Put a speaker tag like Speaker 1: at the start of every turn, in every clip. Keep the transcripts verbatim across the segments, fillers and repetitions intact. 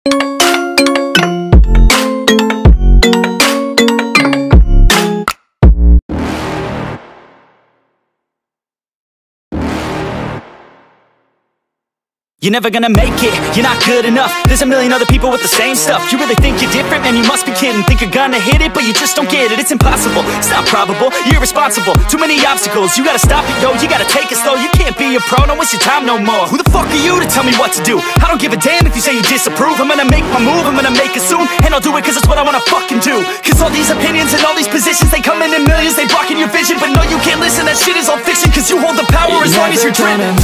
Speaker 1: You're never gonna make it, you're not good enough. There's a million other people with the same stuff. You really think you're different? Man, you must be kidding. Think you're gonna hit it, but you just don't get it. It's impossible, it's not probable, you're irresponsible. Too many obstacles, you gotta stop it, yo. You gotta take it slow, you can't be a pro. Don't waste your time no more. Who the fuck are you to tell me what to do? I don't give a damn if you say you disapprove. I'm gonna make my move, I'm gonna make it soon. And I'll do it cause it's what I wanna fucking do. Cause all these opinions and all these positions, they come in in millions, they blocking your vision. But no, you can't listen, that shit is all fiction. Cause you hold the power you're as long as you're dreaming.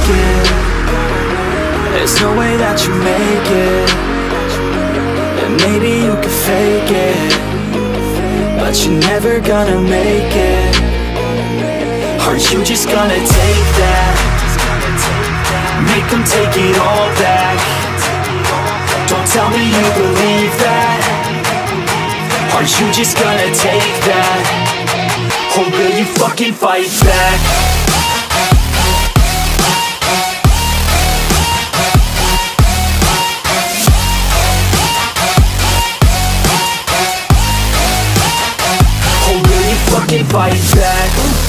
Speaker 2: There's no way that you make it. And maybe you can fake it, but you're never gonna make it. Aren't you just gonna take that? Make them take it all back. Don't tell me you believe that. Aren't you just gonna take that? Or will you fucking fight back? Fucking fight back.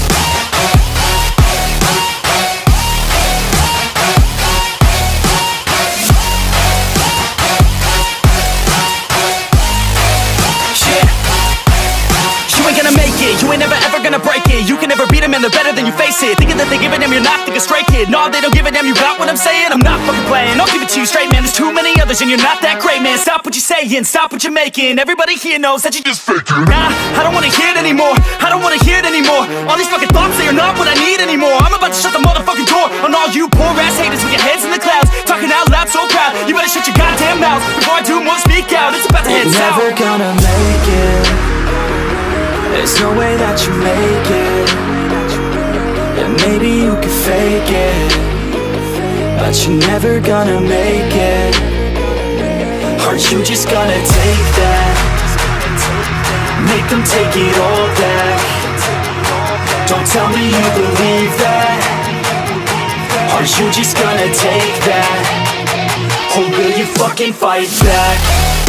Speaker 2: You ain't never ever gonna break it. You can never beat them and they're better than you face it. Thinking that they give a damn, you're not thinking straight, kid. No, they don't give a damn, you got what I'm saying? I'm not fucking playing, I'll give it to you straight, man. There's too many others and you're not that great, man. Stop what you're saying, stop what you're making. Everybody here knows that you just faking. Nah, I don't wanna hear it anymore, I don't wanna hear it anymore. All these fucking thoughts, they are not what I need anymore. I'm about to shut the motherfucking door on all you poor ass haters with your heads in the clouds, talking out loud so proud. You better shut your goddamn mouth before I do more speak out. It's about to head south. You're never gonna make it. There's no way that you make it. And maybe you can fake it, but you're never gonna make it. Aren't you just gonna take that? Make them take it all back. Don't tell me you believe that. Aren't you just gonna take that? Or will you fucking fight back?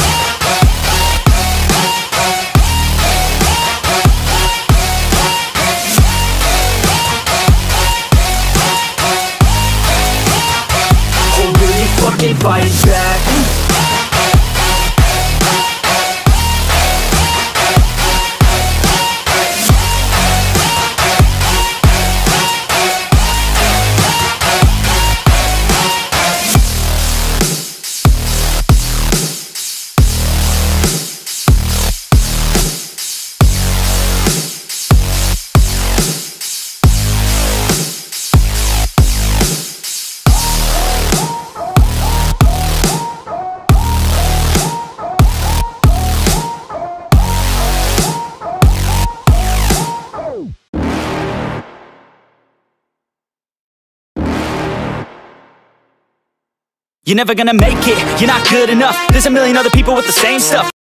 Speaker 2: Fucking fight back.
Speaker 1: You're never gonna make it, you're not good enough. There's a million other people with the same stuff.